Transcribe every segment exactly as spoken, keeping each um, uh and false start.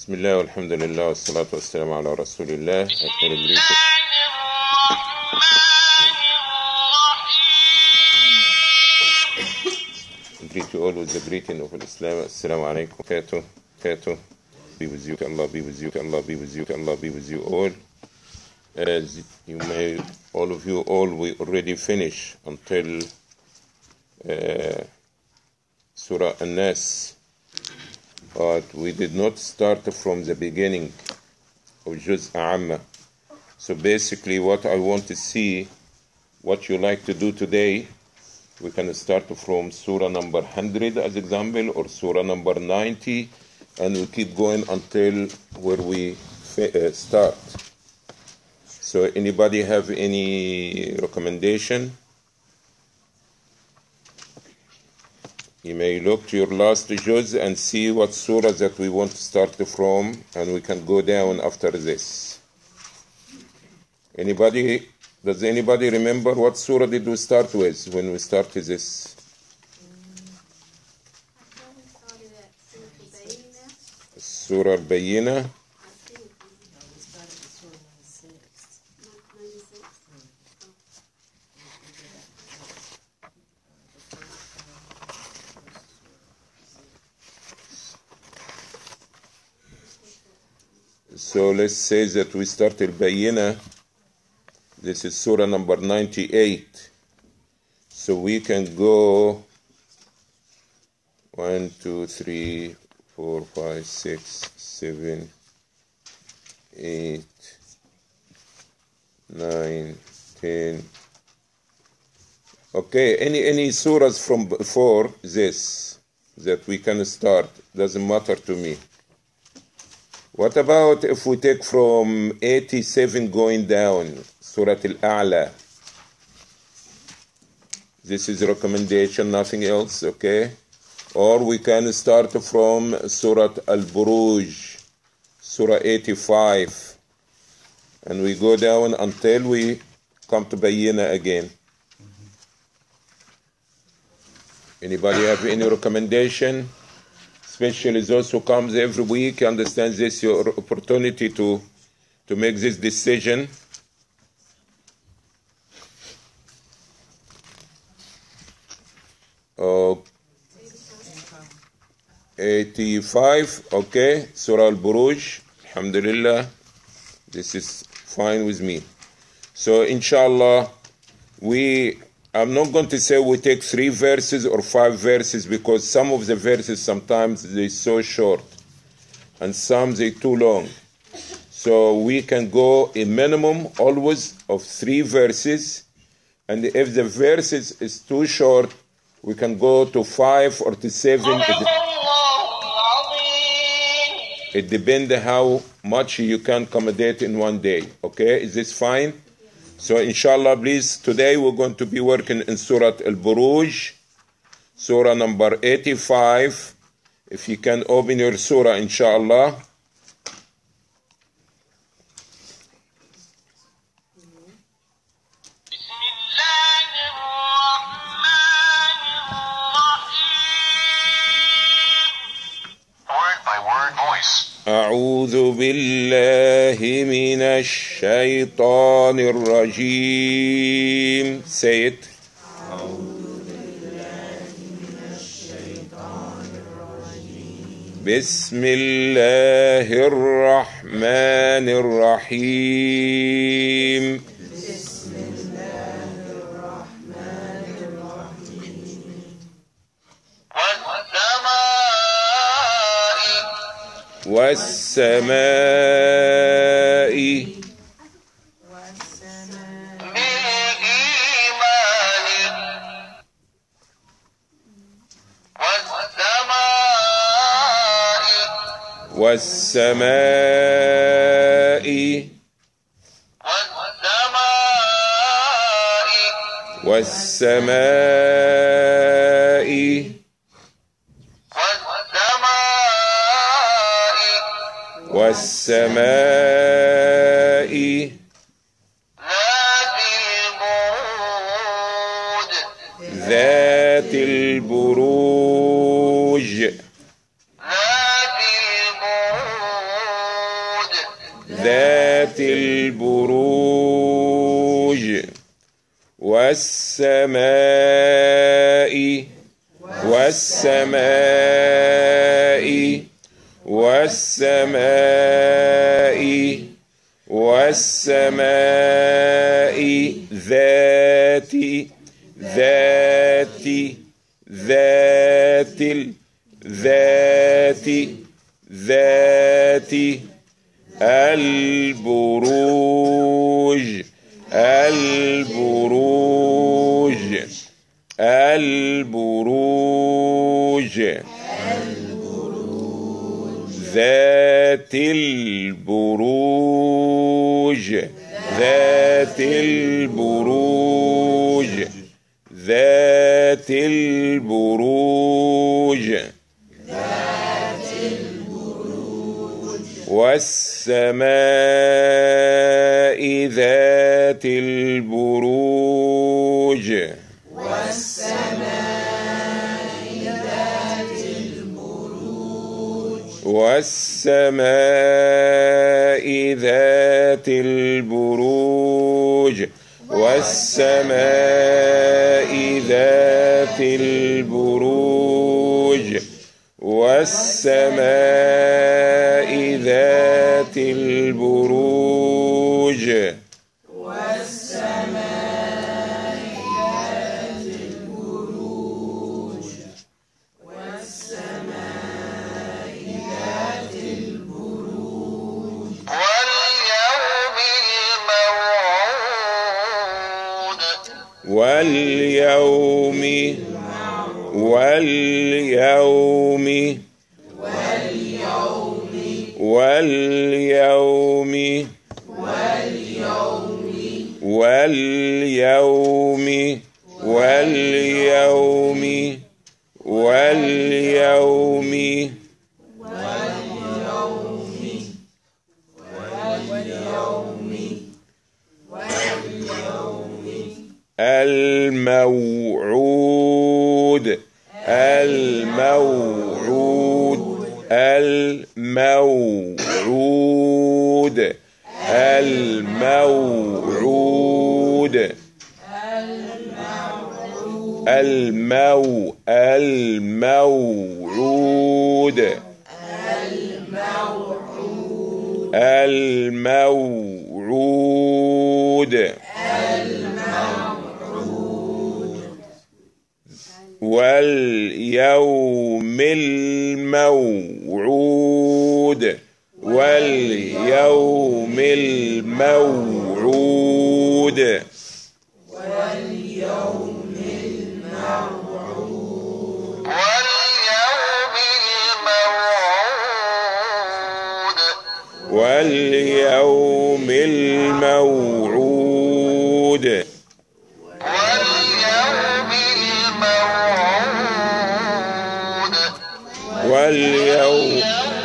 بسم الله والحمد لله والصلاة والسلام على رسول الله. I greet you all with the greeting of Islam. Assalamu alaikum. Kato, Kato. Be with you. Allah be with you. Allah be with you. Allah be with you all. As you may, all of you, all we already finished until uh, Surah An-Nas. But we did not start from the beginning of Juz' Amma. So basically what I want to see, what you like to do today, we can start from Surah number one hundred as example, or Surah number ninety, and we keep going until where we uh, start. So anybody have any recommendation? You may look to your last juz and see what surah that we want to start from, and we can go down after this. Anybody, does anybody remember what surah did we start with when we started this? Surah Al-Bayyinah. So let's say that we started Bayyinah. This is Surah number ninety-eight. So we can go one, two, three, four, five, six, seven, eight, nine, ten. Okay, any any surahs from before this that we can start, doesn't matter to me. What about if we take from eighty-seven going down, Surah Al-A'la? This is a recommendation, nothing else, okay? Or we can start from Surah Al-Buruj, Surah eighty-five, and we go down until we come to Bayyinah again. Anybody have any recommendation? Especially those who comes every week, understand this your opportunity to to make this decision. Oh, eighty-five, okay. Surah Al-Buruj, alhamdulillah. This is fine with me. So inshallah, we I'm not going to say we take three verses or five verses, because some of the verses sometimes they're so short and some they're too long. So we can go a minimum always of three verses, and if the verses is too short, we can go to five or to seven. It, it depends how much you can accommodate in one day. Okay, is this fine? So inshallah, please, today we're going to be working in Surah Al-Buruj, Surah number eighty-five. If you can open your Surah, inshallah. Word by word voice. أعوذ بالله من الشيطان الرجيم. Say it. أعوذ بالله من الشيطان الرجيم. بسم الله الرحمن الرحيم. بسم الله الرحمن الرحيم. والسماء والسماء والسماء والسماء ذات البروج ذات البروج والسماء والسماء والسماء والسماء ذات ذات ذات ذات ذات البروج البروج البروج ذات البروج ذات البروج ذات البروج والسماء ذات البروج والسماء ذات البروج والسماء ذات البروج والسماء ذات البروج واليوم واليوم واليوم واليوم واليوم واليوم الموعود الموعود الموعود الموعود المو الموعود الموعود واليوم الموعود واليوم الموعود واليوم الموعود واليوم الموعود واليوم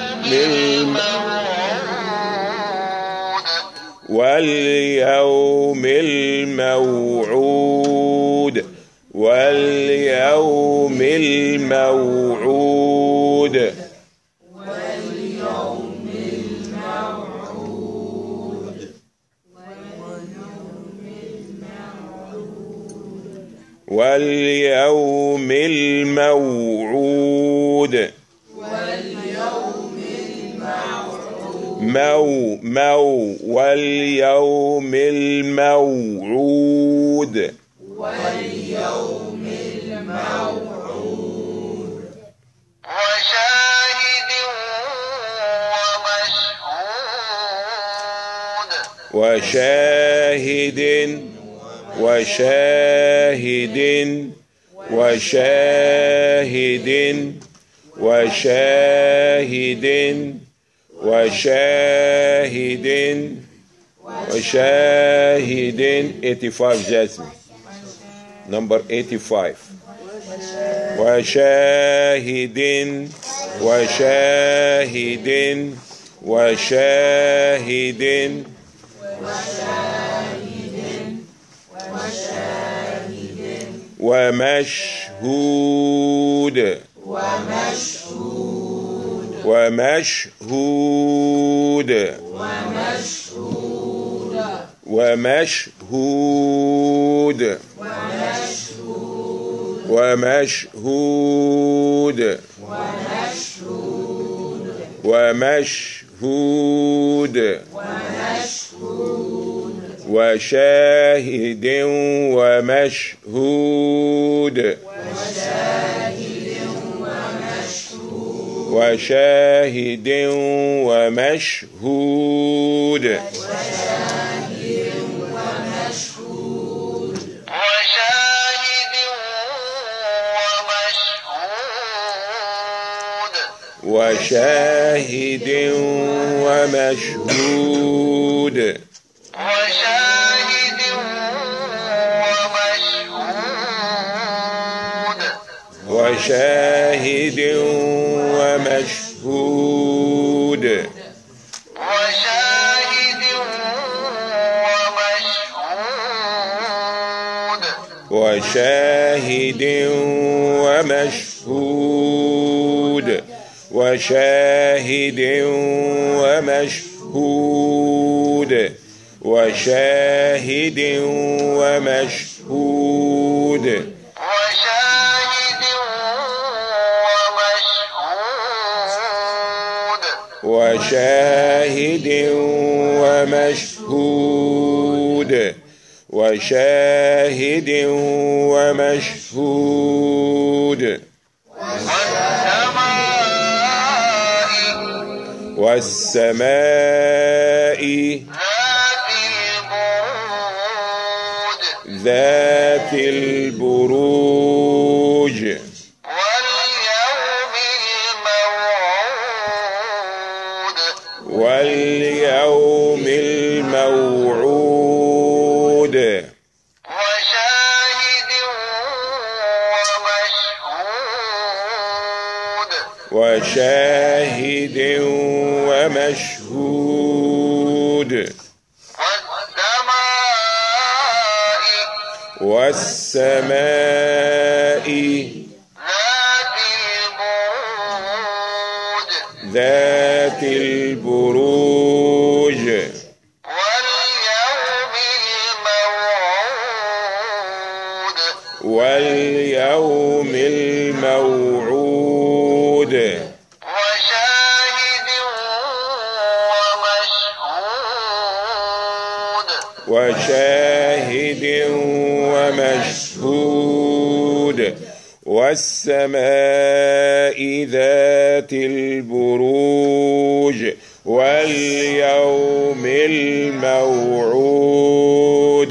الموعود واليوم الموعود واليوم الموعود واليوم الموعود مو مو واليوم الموعود واليوم الموعود وشاهد ومشهود وشاهد وشاهد وشاهد وشاهد وشاهد وشاهد eighty-five Jasmine number eighty-five وشاهد وشاهد وشاهد ومشهود ومشهود ومشهود ومشهود ومشهود ومشهود وشاهد ومشهود وشاهد ومشهود وشاهد ومشهود وشاهد ومشهود وشاهد ومشهود وشاهد ومشهود وشاهد ومشهود وشاهد ومشهود وشاهد ومشهود وشاهد ومشهود وشاهد ومشهود والسماء ذات البروج واليوم الموعود وشاهد ومشهود وشاهد ومشهود والسماء ذات البروج واليوم الموعود وشاهد ومشهود وشاهد ومشهود والسماء ذات البروج واليوم الموعود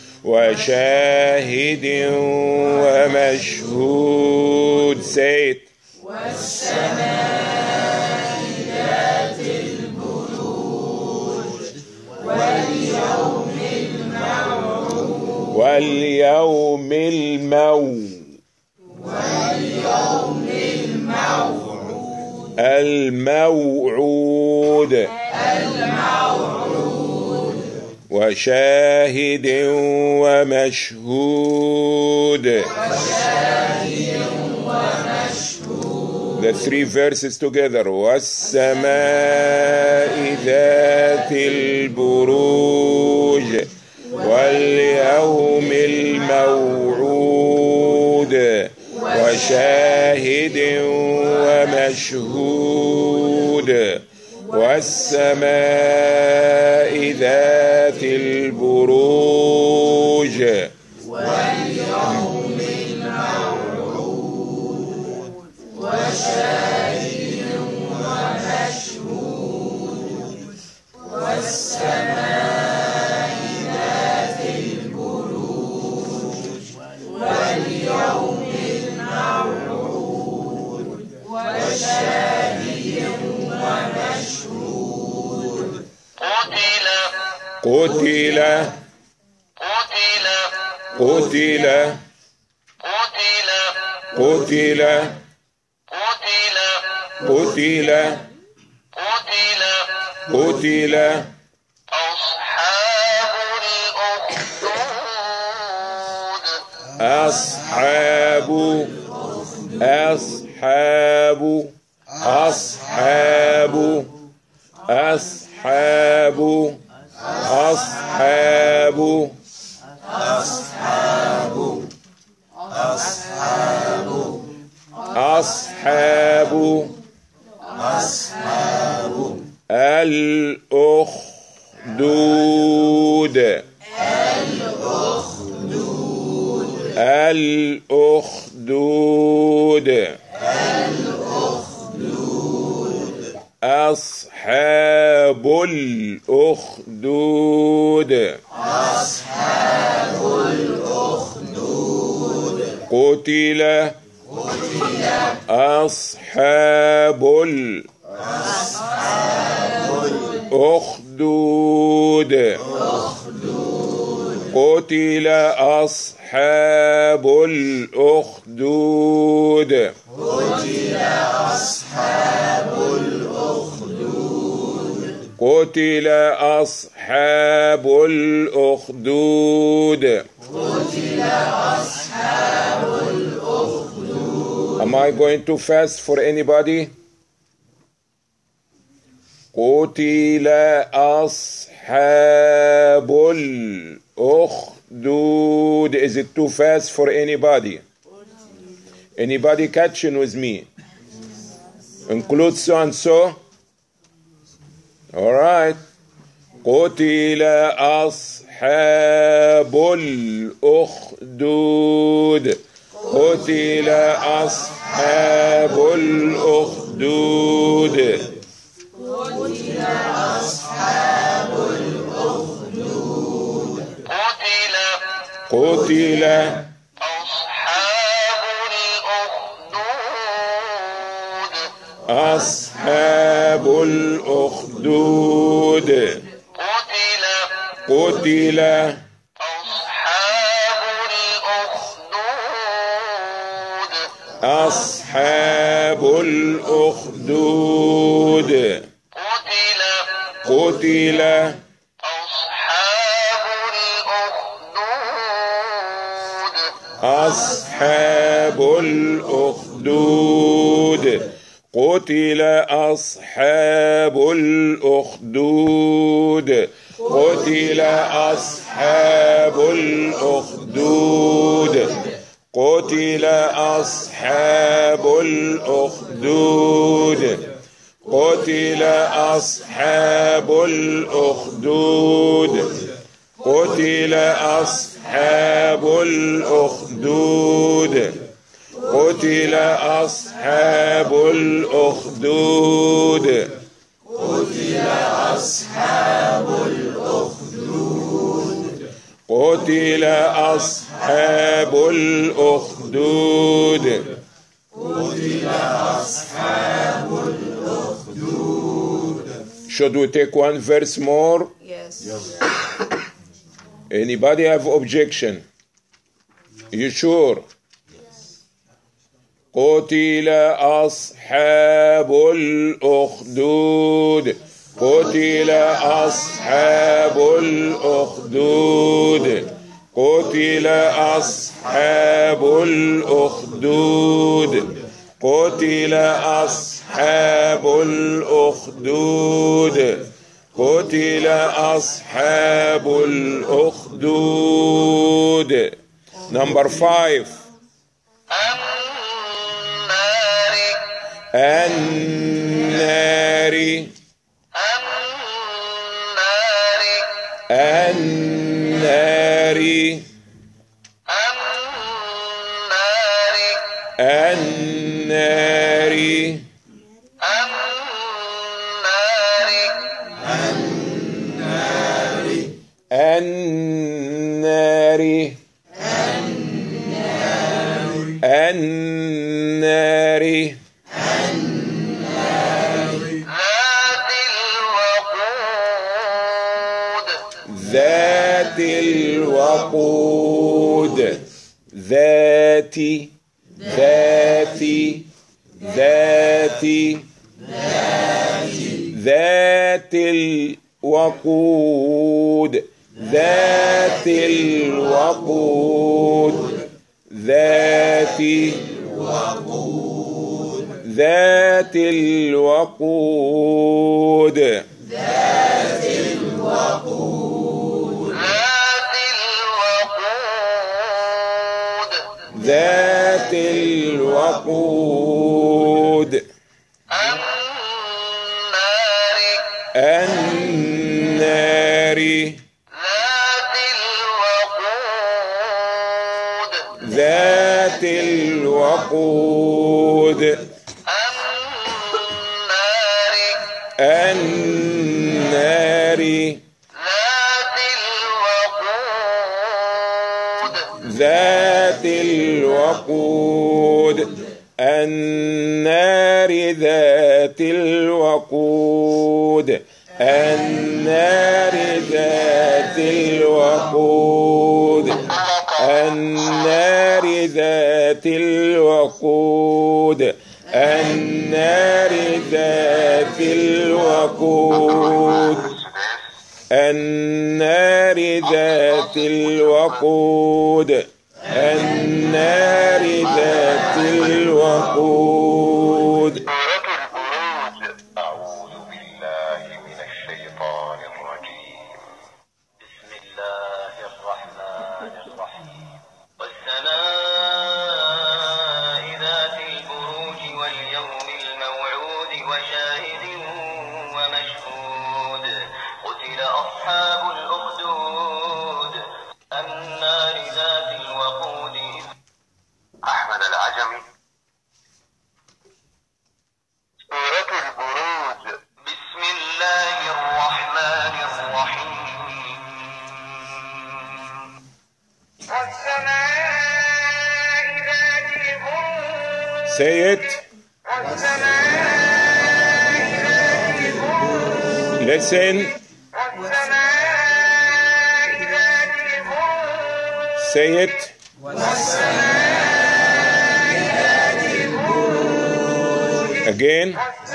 وشاهد ومشهود. Say it. والسماء ذات البروج واليوم الموعود واليوم الموعود واليوم الموعود الموعود الموعود وشاهد ومشهود. The three verses together. والسماء ذات البروج واليوم الموعود وشاهد ومشهود والسماء ذات البروج واليوم الموعود وشاهد ومشهود والسماء ذات البروج واليوم الموعود وشاهد ومشهود. قتل قتل قتل قتل قتل أصحاب الأخدود أصحاب أصحاب أصحاب أصحاب أصحاب أصحاب أصحاب أصحاب أصحاب الأخدود الأخدود الأخدود الأخدود أصحاب الأخدود أصحاب الأخدود قتل قتل أصحاب أصحاب الأخدود الأخدود قتل أصحاب الأخدود قتل أصحاب الأخدود قتل أصحاب الأخدود قتل أصحاب الأخدود. Am I going too fast for anybody? قتل أصحاب الأخدود. Is it too fast for anybody? Anybody catching with me? Include so and so? All right. قتل أصحاب الأخدود قتل أصحاب الأخدود قتل أصحاب الأخدود قتل قتل أصحاب الأخدود أصحاب الأخدود قتل قتل أصحاب الأخدود أصحاب الأخدود قتل قتل أصحاب الأخدود قتل أصحاب الأخدود قتل أصحاب الأخدود قتل أصحاب الأخدود قتل أصحاب الأخدود قتل أصحاب الأخدود قتل أصحاب الأخدود قتل أصحاب الأخدود قتل أصحاب الأخدود قتل أصحاب الأخدود. Should we take one verse more? Yes. Anybody have objection? You sure? قتل أصحاب الأخدود قتل أصحاب الأخدود قتل أصحاب الأخدود قتل أصحاب الأخدود قتل أصحاب الأخدود. Number five. النار النار النار النار النار ذات الوقود ذاتي ذاتي ذاتي ذات الوقود ذات الوقود ذاتي ذات الوقود ذات الوقود ذات الوقود ذات الوقود النار النار ذات الوقود ذات الوقود النار النار ذات الوقود ذات الوقود النار ذات الوقود النار ذات الوقود النار ذات الوقود النار ذات الوقود النار ذات الوقود النار ذات الوقود. أعوذ بالله من الشيطان الرجيم. بسم الله الرحمن الرحيم. والسماء ذات البروج واليوم الموعود وشاهد ومشهود قتل أصحاب الأخدود النار ذات الوقود. أحمد العجمي. سورة البروج. بسم الله الرحمن الرحيم. والسماء ذات البروج. Say it. والسماء ذات البروج. Listen. والسماء ذات البروج. Say it. Again.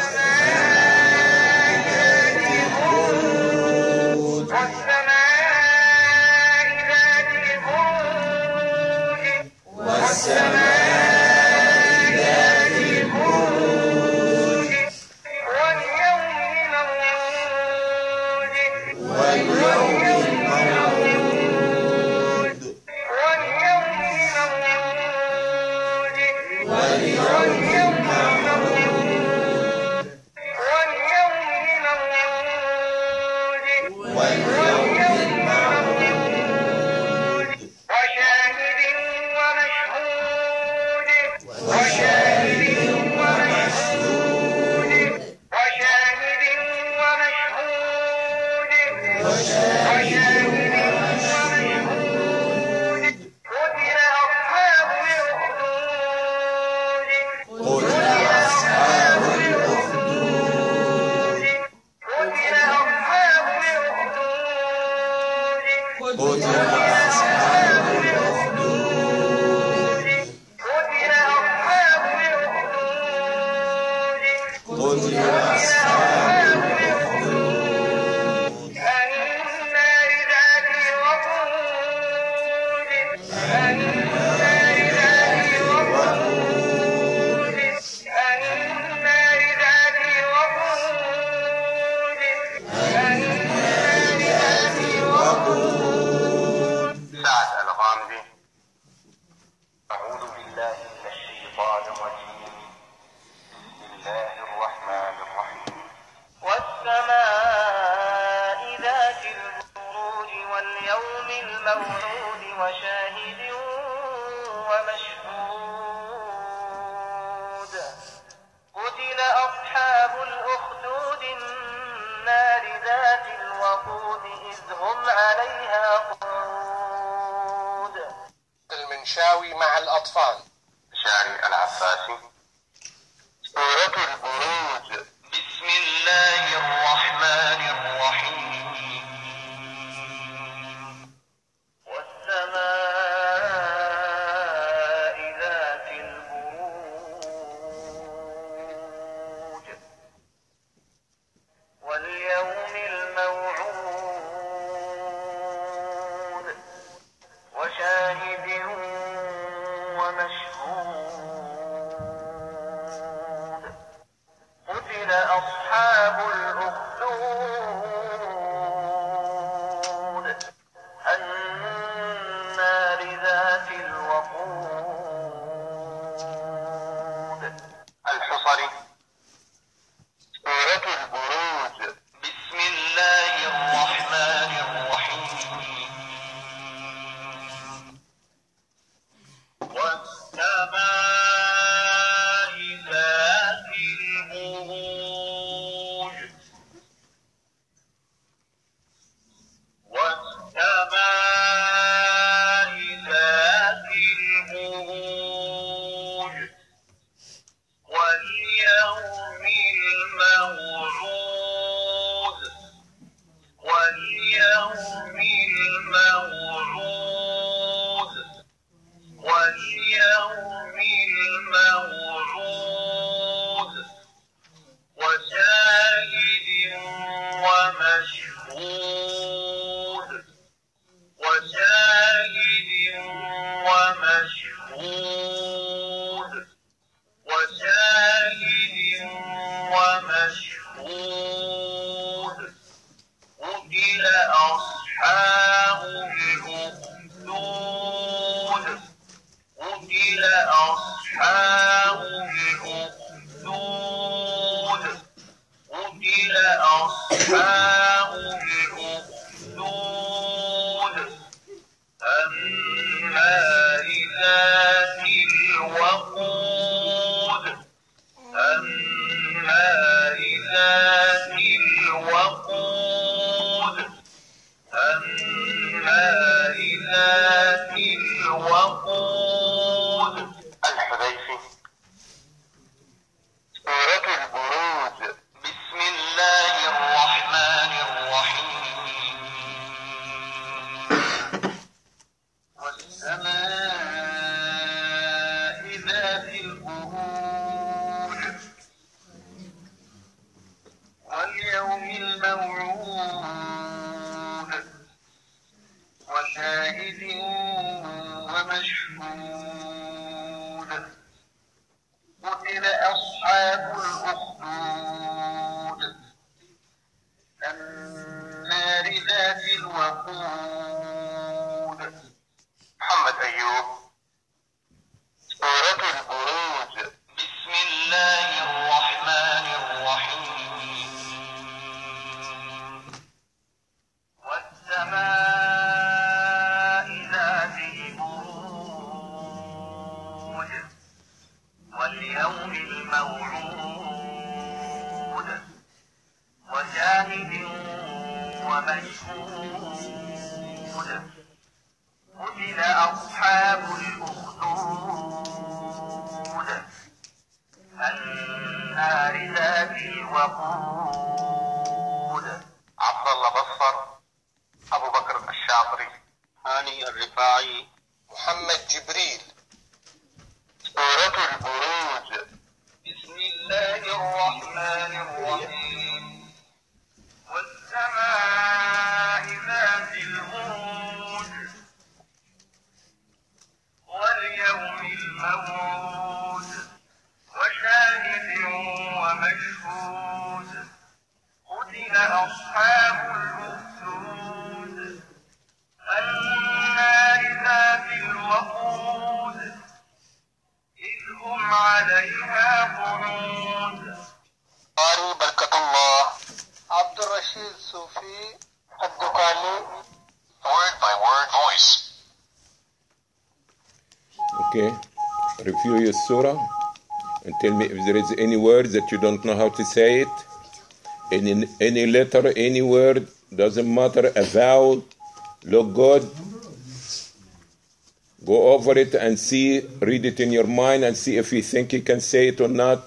المنشاوي مع الأطفال. شاري العباسي. سورة البروج. بسم الله الرحمن الرحيم. والسماء ذات البروج واليوم الموعود وشاهد ومشهود الموعود واليوم الموعود واليوم الموعود وشاهد ومشهود وشاهد ومشهود وشاهد ومشهود قتل أصحاب الأخدود قتل أصحاب الأخدود قتل أصحاب الأخدود النار ذات الوقود النار ذات الوقود النار ذات الوقود. الحذيفي. سورة البروج. بسم الله الرحمن الرحيم. والسماء ذات البروج واليوم الموعود وشاهد ومشهود قتل أصحاب الأخدود النار ذات الوقود. محمد أيوب. سورة البروج. بسم الله الرحمن الرحيم. والسماء ذات البروج واليوم الموعود وشاهد ومشهود قتل أصحاب الأخدود النار ذات الوقود. عبد الله بصر. أبو بكر الشاطري. هاني الرفاعي. محمد جبريل. سورة البروج. بسم الله الرحمن الرحيم. والسماء ذات البروج واليوم الموعود وشاهد ومشهود قتل أصحاب الأخدود النار ذات الوقود إذ هم عليها قعود. قاري بركة الله. عبد الرشيد صوفي الدقالي. Word by word voice. Okay, review your surah and tell me if there is any word that you don't know how to say it. Any, any letter, any word, doesn't matter, a vowel, look good. Go over it and see, read it in your mind and see if you think you can say it or not.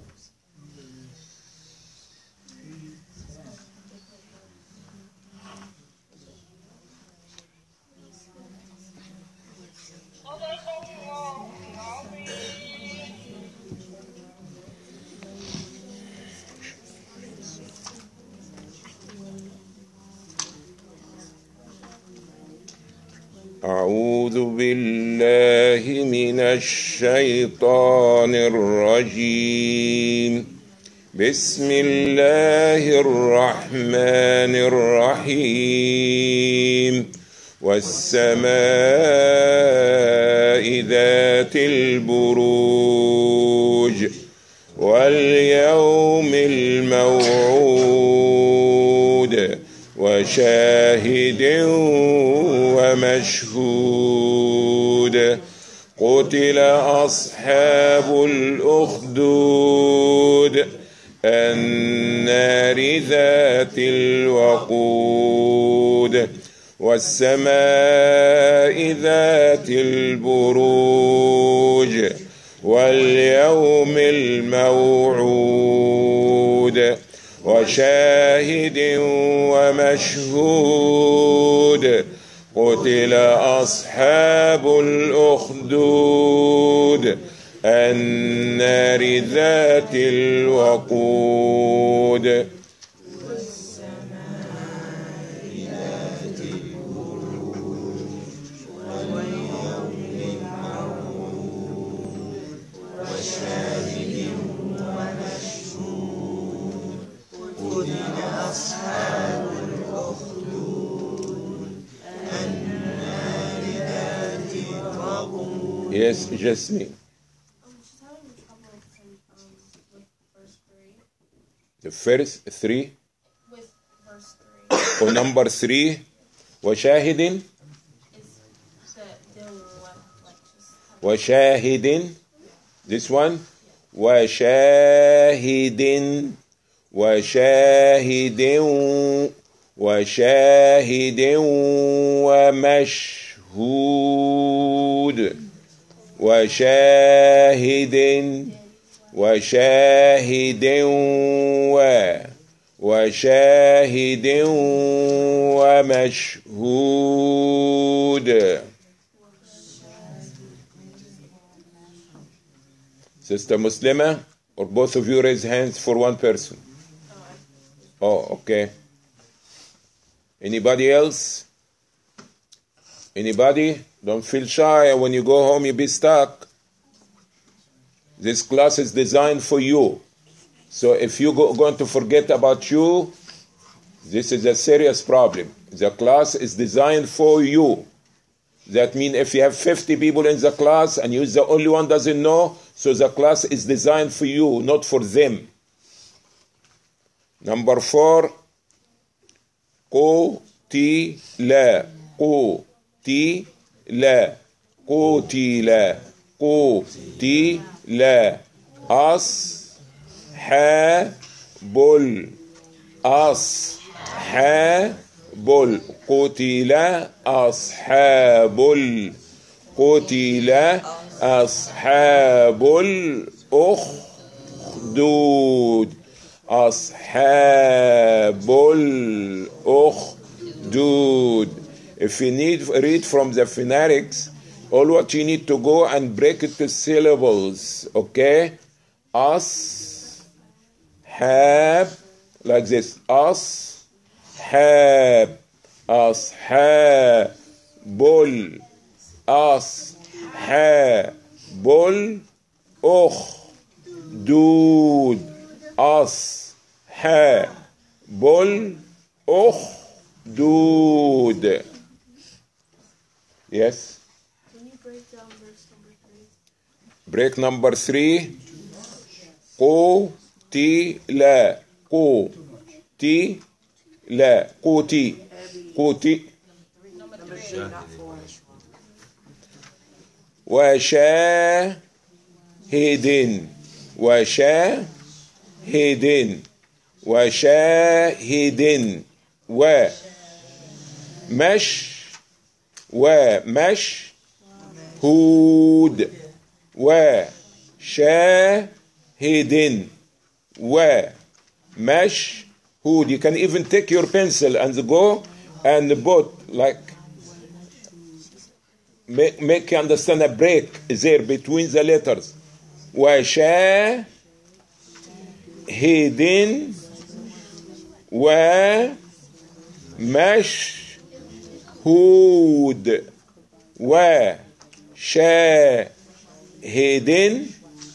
أعوذ بالله من الشيطان الرجيم. بسم الله الرحمن الرحيم. والسماء ذات البروج واليوم الموعود وشاهد ومشهود قتل أصحاب الأخدود النار ذات الوقود والسماء ذات البروج واليوم الموعود ومشهود وشاهد ومشهود قتل أصحاب الأخدود النار ذات الوقود Yes, Jasmine. Um, she's having trouble with, um, with verse three. The first three. With verse three. Or number three. وشاهد. Is the the one like just. وشاهد. This one. وشاهد. وشاهد. وشاهد ومشهود. وشاهد وشاهد و وشاهد ومشهود. Sister Muslima, or both of you raise hands for one person? Oh, okay. Anybody else? Anybody? Don't feel shy. When you go home, you be stuck. This class is designed for you. So if you're going to forget about you, this is a serious problem. The class is designed for you. That means if you have fifty people in the class and you're the only one doesn't know, so the class is designed for you, not for them. Number four, قتل قتل قتل قتل أصحاب أصحاب قتل أصحاب قتل أصحاب الأخدود أصحاب الأخدود. If you need read from the phonetics, all what you need to go and break it to syllables, okay? As, hab, like this. As, hab, as, hab, bull, as, hab, bull, och, dude, as, hab, bull, och, dude. Yes? Can you break down verse number three? Break number three. قتل قتل قتل قتل وشاهد وشاهد وشاهد ومش ومشهود وشاهد ومشهود. You can even take your pencil and go and put like make, make you understand a break there between the letters. وشاهد ومشهود وشاهد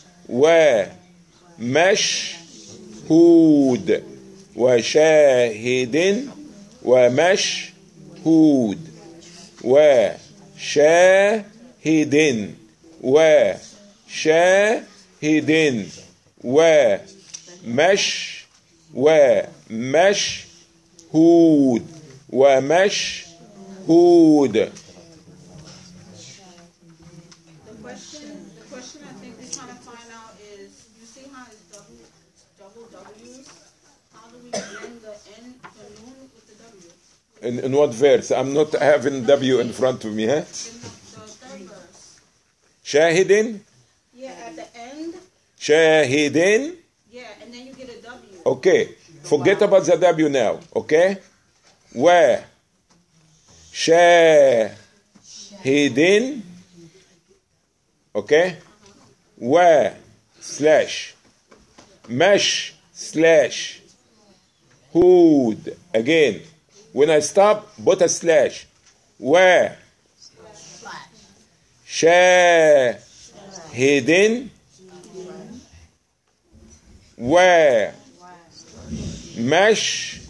ومشهود وشاهد ومشهود وشاهد وشاهد ومش ومشهود ومشهود. The question, the question I think we're trying to find out is, you see how it's double, double W's? How do we blend the N, the noon with the W? In, in what verse? I'm not having W in front of me, huh? In the, the third verse. شاهد. Yeah, at the end. شاهد. Yeah, and then you get a W. Okay, forget about the W now, okay? Where? Shahidin, okay? Where? Slash. Mesh slash. Hood. Again, when I stop, put a slash. Where? Shahidin. Where? Mesh.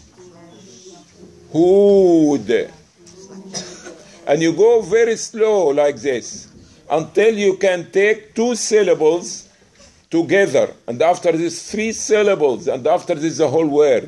Hood. And you go very slow like this until you can take two syllables together, and after this three syllables, and after this the whole word.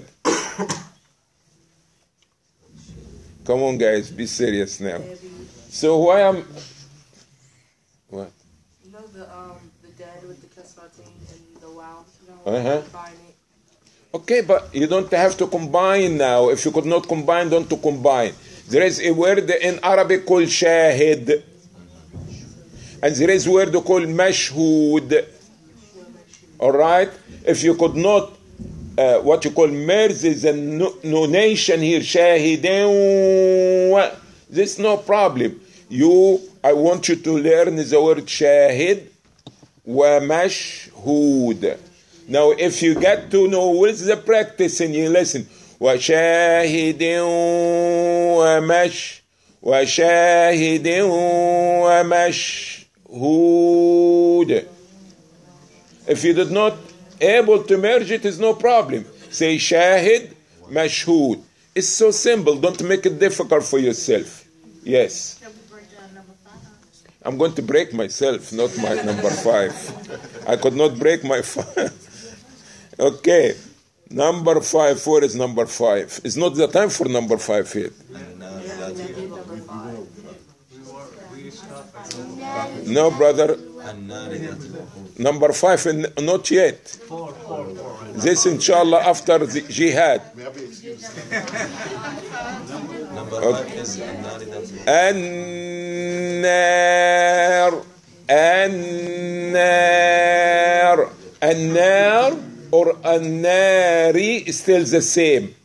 Come on guys, be serious now. So why am what? You know the um the dead with the kasratin and the wow, you know, Uh-huh. combine it. Okay, but you don't have to combine now. If you could not combine, don't to combine. There is a word in Arabic called shahid, and there is a word called mashhood. All right? If you could not, uh, what you call merge the nonation here, shahidin, this no problem. You, I want you to learn the word shahid wa mashhood. Now, if you get to know what's the practice and you listen, wa shahidin wa mash, wa shahidin wa mashhood. If you did not able to merge it, is no problem. Say shahid, mashhood. It's so simple. Don't make it difficult for yourself. Yes. I'm going to break myself, not my number five. I could not break my five. Okay. Number five. Where is number five? It's not the time for number five yet. No, brother. Number five, and not yet. This, inshallah, after the jihad. Number five is An-nar, an-nar, an-nar or an-nari is still the same.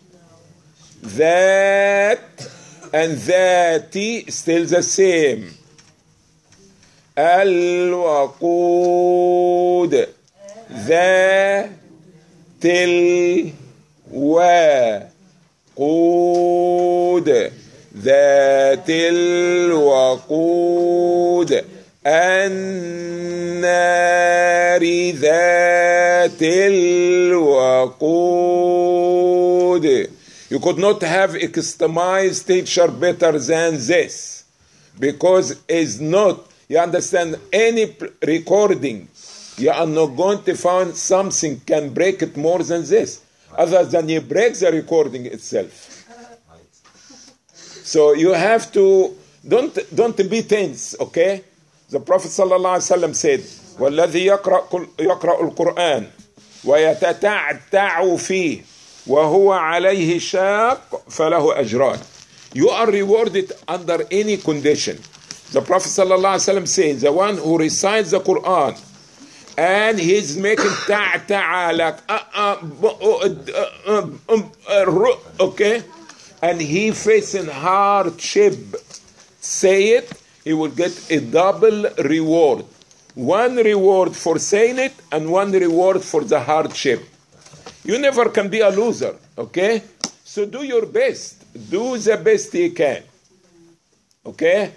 That and dhati still the same. Al-waqud, dhatil waqud, dhatil waqud, an-nari dhatil waqud. You could not have a customized teacher better than this, because it's not, you understand, any recording, you are not going to find something can break it more than this, other than you break the recording itself. So you have to, don't, don't be tense, okay? The Prophet ﷺ said, وَالَّذِي يَقْرَأُ الْقُرْآنِ وَيَتَتَعْتَعُ فِيهِ وَهُوَ عَلَيْهِ شَاقٌ فَلَهُ أَجْرَانِ. You are rewarded under any condition. The Prophet ﷺ says, the one who recites the Quran and he's making ta'a like okay, and he facing hardship, say it, he will get a double reward. One reward for saying it and one reward for the hardship. You never can be a loser, okay? So do your best. Do the best you can. Okay?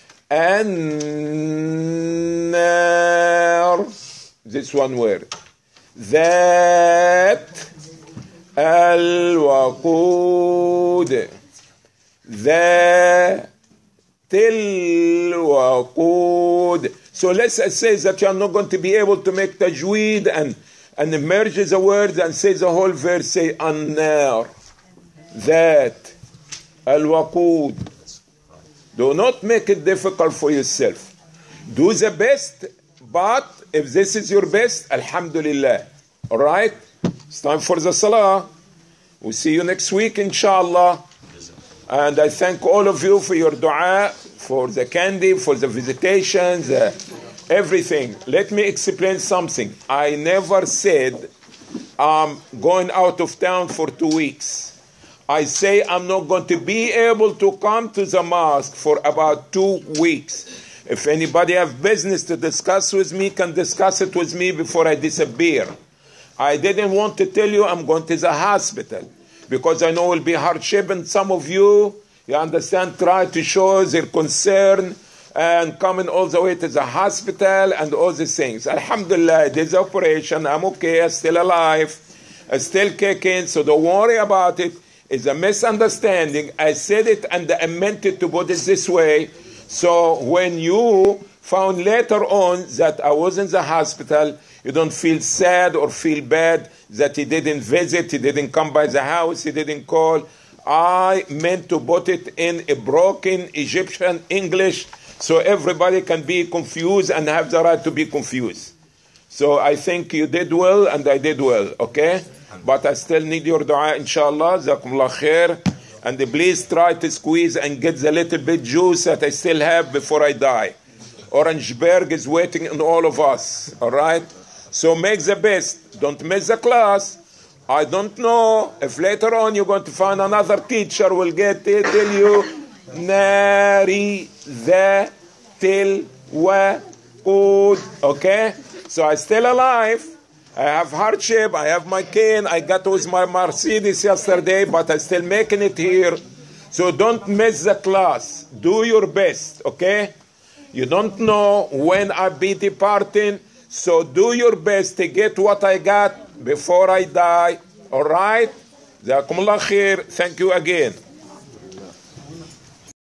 And this one word. That al-waqud. That al-waqud. So let's say that you are not going to be able to make tajweed and and merge the words and say the whole verse. Say an-nar. That al-waqud. Do not make it difficult for yourself. Do the best, but if this is your best, alhamdulillah. All right? It's time for the salah. We'll see you next week, inshallah. And I thank all of you for your dua, for the candy, for the visitations, uh, everything. Let me explain something. I never said I'm going out of town for two weeks. I say I'm not going to be able to come to the mosque for about two weeks. If anybody have business to discuss with me, can discuss it with me before I disappear. I didn't want to tell you I'm going to the hospital because I know it will be hardship, and some of you, you understand, try to show their concern and coming all the way to the hospital and all these things. Alhamdulillah, this operation, I'm okay, I'm still alive, I'm still kicking, so don't worry about it. It's a misunderstanding. I said it and I meant it to put it this way. So when you found later on that I was in the hospital, you don't feel sad or feel bad that he didn't visit, he didn't come by the house, he didn't call. I meant to put it in a broken Egyptian English so everybody can be confused and have the right to be confused. So I think you did well and I did well, okay? But I still need your dua, inshallah. Jazakumullah khair. And please try to squeeze and get the little bit juice that I still have before I die. Orangeberg is waiting on all of us, all right? So make the best. Don't miss the class. I don't know if later on you're going to find another teacher who will get to tell you Nari the til wa ud. Okay? So I'm still alive. I have hardship. I have my cane. I got with my Mercedes yesterday, but I'm still making it here. So don't miss the class. Do your best. Okay? You don't know when I'll be departing. So do your best to get what I got before I die. All right? Jazakumullah khair. Thank you again.